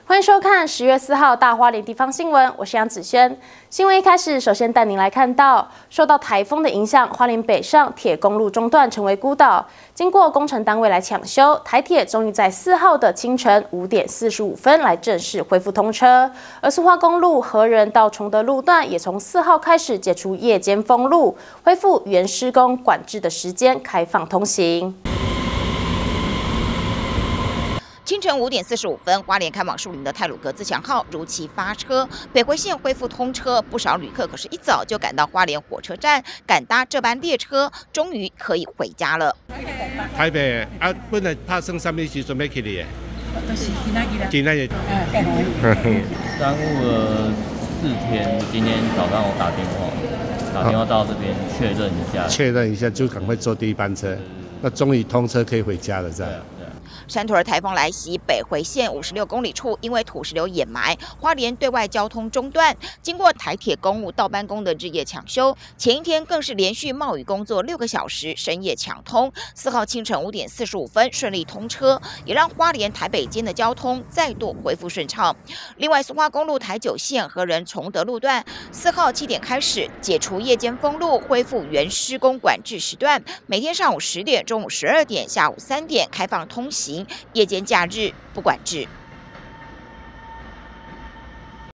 欢迎收看10月4号大花莲地方新闻，我是杨子轩。新闻一开始，首先带您来看到，受到台风的影响，花莲北上铁公路中段成为孤岛。经过工程单位来抢修，台铁终于在4号的清晨5点45分来正式恢复通车。而苏花公路和仁到崇德路段也从4号开始解除夜间封路，恢复原施工管制的时间，开放通行。 清晨5点45分，花莲开往树林的太鲁阁自强号如期发车，北回线恢复通车。不少旅客可是一早就赶到花莲火车站，赶搭这班列车，终于可以回家了。 台北啊，本来拍算什么时阵要去的？ 都是今仔日。 耽误了4天，今天早上我打电话到这边确认一下， 就赶快坐第一班车。那终于通车可以回家了，这样。 山图尔台风来袭，北回线56公里处因为土石流掩埋，花莲对外交通中断。经过台铁公务道班工的日夜抢修，前一天更是连续冒雨工作6个小时，深夜抢通。4号清晨5点45分顺利通车，也让花莲台北间的交通再度恢复顺畅。另外，苏花公路台9线和仁崇德路段4号7点开始解除夜间封路，恢复原施工管制时段，每天上午10点、中午12点、下午3点开放通行。 夜间假日不管制。